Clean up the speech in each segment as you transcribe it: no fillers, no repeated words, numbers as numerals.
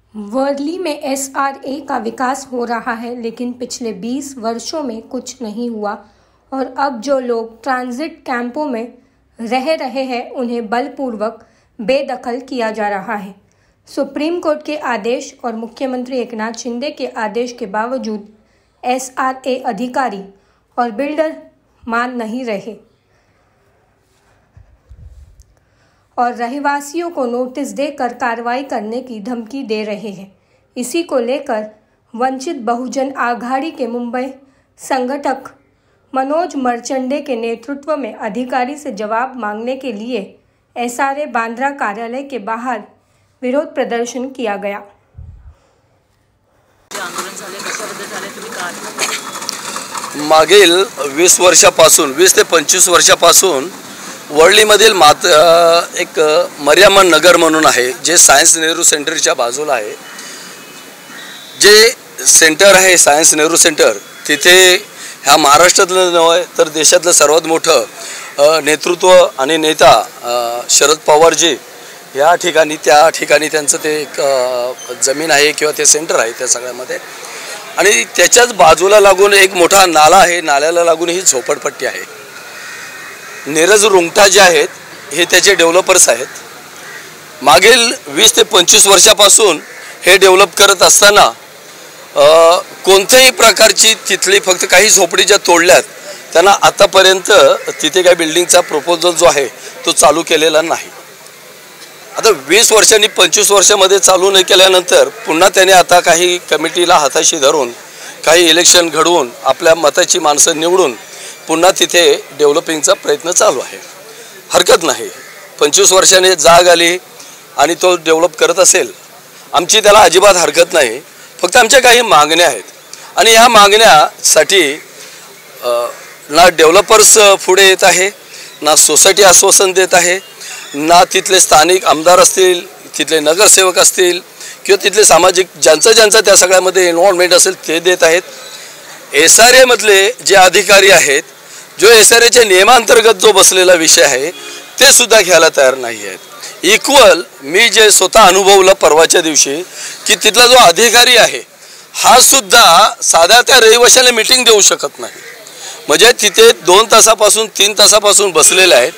वर्ली में एसआरए का विकास हो रहा है, लेकिन पिछले 20 वर्षों में कुछ नहीं हुआ और अब जो लोग ट्रांजिट कैंपों में रह रहे हैं उन्हें बलपूर्वक बेदखल किया जा रहा है। सुप्रीम कोर्ट के आदेश और मुख्यमंत्री एकनाथ शिंदे के आदेश के बावजूद एसआरए अधिकारी और बिल्डर मान नहीं रहे और रहवासियों को नोटिस देकर कार्रवाई करने की धमकी दे रहे हैं। इसी को लेकर वंचित बहुजन आघाड़ी के मुंबई संगठक मनोज मर्चेंडे के नेतृत्व में अधिकारी से जवाब मांगने के लिए एसआरए बांद्रा कार्यालय के बाहर विरोध प्रदर्शन किया गया। मागील 20 वर्षापासून 20 ते 25 वर्षापासून वर्लीमधील एक मर्यामन नगर म्हणून आहे, जे सायन्स नेहरू सेंटरच्या बाजूला आहे। जे सेंटर आहे सायन्स नेहरू सेंटर, तिथे ह्या महाराष्ट्रातलं नव्हे तर देशातलं सर्वात मोठं नेतृत्व आणि नेता शरद पवारजी या ठिकाणी त्यांचं ते एक जमीन आहे किंवा ते सेंटर आहे त्या सगळ्यामध्ये। आणि त्याच्याच बाजूला लागून एक मोठा नाला आहे, नाल्याला लागून ही झोपडपट्टी आहे। नीरज रुंगटा जे आहेत हे त्याचे डेव्हलपर्स आहेत। मागील 20 ते 25 वर्षापासून हे डेव्हलप करत असताना कोणत्याही प्रकारची तिथली फक्त काही झोपडी ज्या तोडल्यात त्यांना आतापर्यंत तिथे काही बिल्डिंगचा प्रपोजल जो आहे तो चालू केलेला नाही। आता 20 वर्षांनी 25 वर्षामध्ये चालू न केल्यानंतर पुन्हा त्याने आता काही कमिटीला हाताशी धरून काही इलेक्शन घडवून आपल्या मताची माणसं निवडून पुन्हा तिथे डेव्हलपिंगचा प्रयत्न चालू आहे। हरकत नाही, 25 वर्षांनी जाग आली आणि तो डेव्हलप करत असेल, आमची त्याला अजिबात हरकत नाही। फक्त आमच्या काही मागण्या आहेत आणि ह्या मागण्यासाठी ना डेव्हलपर्स पुढे येत आहे, ना सोसायटी आश्वासन देत आहे, ना तिथले स्थानिक आमदार असतील, तिथले नगरसेवक असतील किंवा तिथले सामाजिक ज्यांचा त्या सगळ्यामध्ये इन्व्हॉल्वमेंट असेल ते देत आहेत। एसआरए मधले जे अधिकारी आहेत, जो एसआरएच्या नियमांतर्गत जो बसलेला विषय आहे ते सुद्धा घ्यायला तयार नाही आहेत। इक्वल मी जे स्वतः अनुभवलं परवाच्या दिवशी की तिथला जो अधिकारी आहे हा सुद्धा साध्या त्या रहिवाशाला मीटिंग देऊ शकत नाही। म्हणजे तिथे 2 तासापासून 3 तासापासून बसलेले आहेत।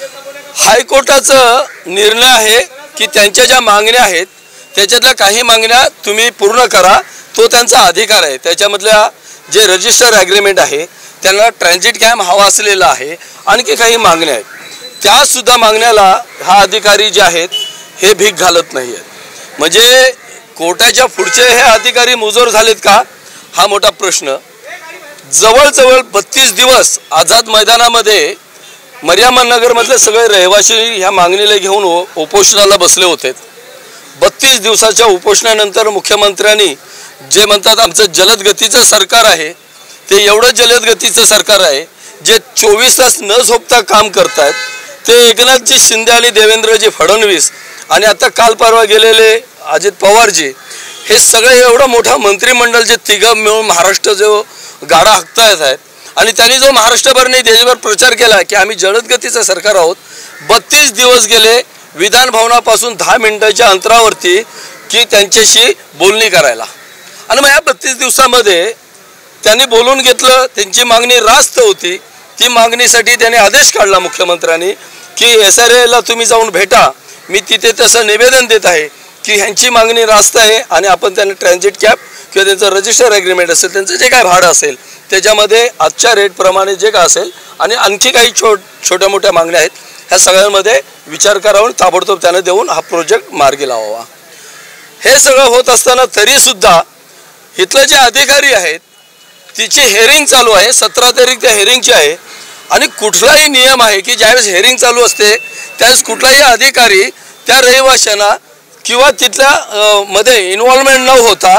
हायकोर्टाचा निर्णय आहे की त्यांच्या ज्या मागण्या आहेत त्याच्यातल्या काही मागण्या तुम्ही पूर्ण करा, तो त्यांचा अधिकार आहे। त्याच्यामधल्या जे रजिस्टर ॲग्रीमेंट आहे, त्यांना ट्रान्झिट कॅम्प हवा असलेला आहे, आणखी काही मागण्या आहेत, त्या सुद्धा मागण्याला हा अधिकारी जे आहेत हे भीक घालत नाही आहेत। म्हणजे कोर्टाच्या पुढचे हे अधिकारी मुजोर झालेत का हा मोठा प्रश्न। जवळजवळ 32 दिवस आझाद मैदानामध्ये मर्यामन नगरमधले सगळे रहिवासी ह्या मागणीला घेऊन उपोषणाला बसले होते। 32 दिवसाच्या उपोषणानंतर मुख्यमंत्र्यांनी जे म्हणतात आमचं जलद गतीचं सरकार आहे, ते एवढं जलद गतीचं सरकार आहे जे 24 तास न झोपता काम करतात। ते एकनाथजी शिंदे आणि देवेंद्रजी फडणवीस आणि आता काल परवा गेलेले अजित पवारजी, हे सगळे एवढं मोठा मंत्रिमंडळ जे तिघं मिळून महाराष्ट्र जो गाडा हाकतायत आहेत आणि त्यांनी जो महाराष्ट्रभर नाही देशभर प्रचार केला की आम्ही जलद गतीचं सरकार आहोत। 32 दिवस गेले विधान भवनापासून 10 मिनिटाच्या अंतरावरती की त्यांच्याशी बोलणी करायला, आणि मग या 32 दिवसामध्ये त्यांनी बोलून घेतलं। त्यांची मागणी रास्त होती, ती मागणीसाठी त्याने आदेश काढला मुख्यमंत्र्यांनी की एसआरएला तुम्ही जाऊन भेटा, मी तिथे तसं निवेदन देत आहे की ह्यांची मागणी रास्त आहे आणि आपण त्यांना ट्रान्झिट कॅप किंवा त्यांचं रजिस्टर ॲग्रीमेंट असेल, त्यांचं जे काय भाडं असेल त्याच्यामध्ये आजच्या रेटप्रमाणे जे काय असेल आणि आणखी काही छोट्या मोठ्या मागण्या आहेत ह्या सगळ्यांमध्ये विचार करावून ताबडतोब त्याने देऊन हा प्रोजेक्ट मार्गी लावावा। हे सगळं होत असताना तरीसुद्धा इथले जे अधिकारी आहेत तिची हेअरिंग चालू आहे, 17 तारीख त्या हेअरिंगची आहे। आणि कुठलाही नियम आहे की ज्यावेळेस हेअरिंग चालू असते त्यावेळेस कुठलाही अधिकारी त्या रहिवाशांना किंवा तिथल्या मध्ये इन्व्हॉल्वमेंट न होता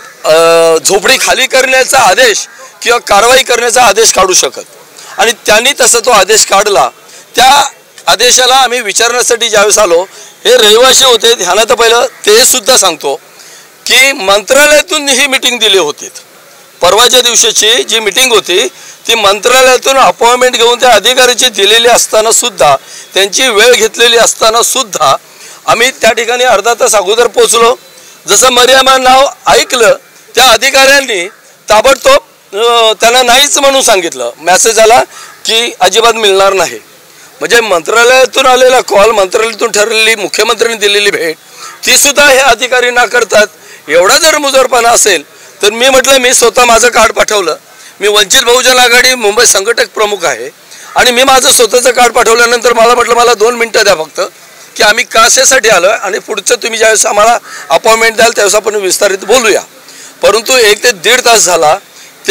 झोपडी खाली करण्याचा आदेश किंवा कारवाई करण्याचा आदेश काढू शकत, आणि त्यांनी तसा तो आदेश काढला। त्या आदेशाला आम्ही विचारण्यासाठी ज्यावेळेस आलो, हे रहिवासी होते, ह्यांना तर पहिलं ते सुद्धा सांगतो की मंत्रालयातून ही मीटिंग दिली होती। परवाच्या दिवशीची जी मीटिंग होती ती मंत्रालयातून अपॉइंटमेंट घेऊन त्या अधिकाऱ्याची दिलेली असताना सुद्धा, त्यांची वेळ घेतलेली असताना सुद्धा आम्ही त्या ठिकाणी अर्धा तास अगोदर पोहोचलो। जसं मरियमा नाव ऐकलं त्या अधिकाऱ्यांनी ताबडतोब त्यांना नाहीच म्हणून सांगितलं. मेसेज आला की अजिबात मिळणार नाही. म्हणजे मंत्रालयातून आलेला कॉल, मंत्रालयातून ठरलेली मुख्यमंत्र्यांनी दिलेली भेट ती सुद्धा हे अधिकारी नाकारतात. एवढा जर मुजरपणा असेल तर मी म्हटलं, मी स्वतः माझं कार्ड पाठवलं. मी वंचित बहुजन आघाडी मुंबई संघटक प्रमुख आहे आणि मी माझं स्वतःचं कार्ड पाठवल्यानंतर मला म्हटलं मला 2 मिनिटं द्या फक्त, की आम्ही कशासाठी आलो आहे आणि पुढचं तुम्ही ज्यावेळेस आम्हाला अपॉइंटमेंट द्याल त्यावेळेस आपण विस्तारित बोलूया. परंतु 1 ते 1.5 तास झाला ते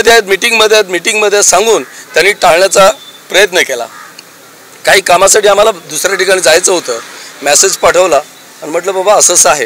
मीटिंगमध्ये सांगून त्यांनी टाळण्याचा प्रयत्न केला. काही कामासाठी आम्हाला दुसऱ्या ठिकाणी जायचं होतं. मेसेज पाठवला आणि म्हटलं बाबा असंच आहे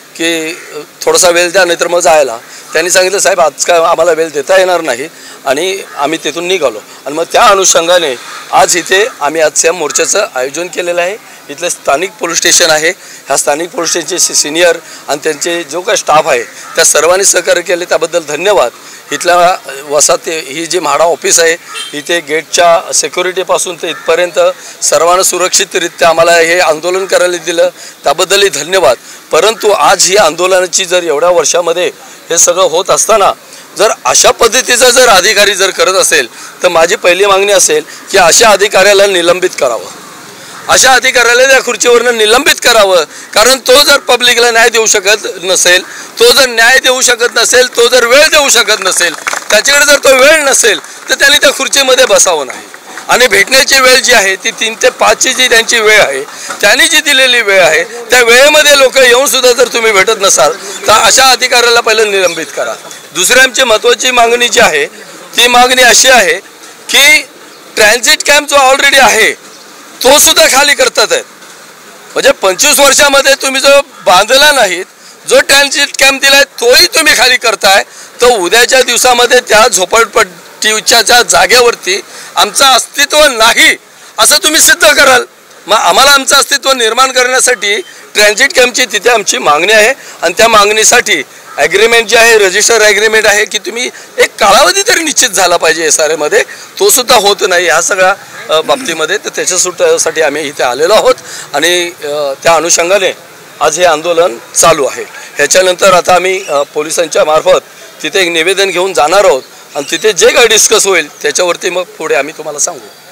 की थोडासा वेळ द्या नाहीतर मग जायला. त्यांनी सांगितलं साहेब आज काय आम्हाला वेळ देता येणार नाही आणि आम्ही तिथून निघालो. आणि मग त्या अनुषंगाने आज इथे आम्ही आजच्या मोर्चाचं आयोजन केलेलं आहे. इथले स्थानिक पोलीस स्टेशन आहे, ह्या स्थानिक पोलीस स्टेशनचे सिनियर आणि त्यांचे जो काही स्टाफ आहे त्या सर्वांनी सहकार्य केले त्याबद्दल धन्यवाद. इथल्या वसाहत ही जी म्हाडा ऑफिस आहे इथे गेटच्या सिक्युरिटीपासून ते इथपर्यंत सर्वांना सुरक्षितरित्या आम्हाला हे आंदोलन करायला दिलं त्याबद्दलही धन्यवाद. परंतु आज ही आंदोलनाची जर एवढ्या वर्षामध्ये हे सगळं होत असताना जर अशा पद्धतीचा जर अधिकारी जर करत असेल तर माझी पहिली मागणी असेल की अशा अधिकाऱ्याला निलंबित करावं. अशा अधिकाऱ्याला त्या खुर्चीवरनं निलंबित करावं. कारण तो जर पब्लिकला न्याय देऊ शकत नसेल, तो जर न्याय देऊ शकत नसेल, तो जर वेळ देऊ शकत नसेल, त्याच्याकडे जर तो वेळ नसेल तर त्यांनी त्या खुर्चीमध्ये बसावं नाही. आणि भेटण्याची वेळ जी आहे ती 3 ते 5ची जी त्यांची वेळ आहे, त्यांनी जी दिलेली वेळ आहे त्या वेळेमध्ये लोक येऊन सुद्धा जर तुम्ही भेटत नसाल तर अशा अधिकाऱ्याला पहिलं निलंबित करा. दुसरी आमची महत्त्वाची मागणी जी आहे ती मागणी अशी आहे की ट्रान्झिट कॅम्प जो ऑलरेडी आहे तो सुद्धा खाली करतात आहेत. म्हणजे 25 वर्षामध्ये तुम्ही जो बांधला नाहीत, जो ट्रान्झिट कॅम्प दिलाय तोही तुम्ही खाली करताय, तर उद्याच्या दिवसामध्ये त्या झोपडपट्टीच्या जागेवरती आमचं अस्तित्व नाही असं तुम्ही सिद्ध कराल. मग आम्हाला आमचं अस्तित्व निर्माण करण्यासाठी ट्रान्झिट कॅम्पची तिथे आमची मागणी आहे. आणि त्या मागणीसाठी ॲग्रीमेंट जे आहे, रजिस्टर ॲग्रीमेंट आहे की तुम्ही एक कालावधी तरी निश्चित झाला पाहिजे SRA मध्ये, तो सुद्धा होत नाही ह्या सगळ्या बाबतीमध्ये. तर त्याच्यासाठी आम्ही इथे आलेलो आहोत आणि त्या अनुषंगाने आज हे आंदोलन चालू आहे. ह्याच्यानंतर आता आम्ही पोलिसांच्या मार्फत तिथे एक निवेदन घेऊन जाणार आहोत आणि तिथे जे काही डिस्कस होईल त्याच्यावरती मग पुढे आम्ही तुम्हाला सांगू.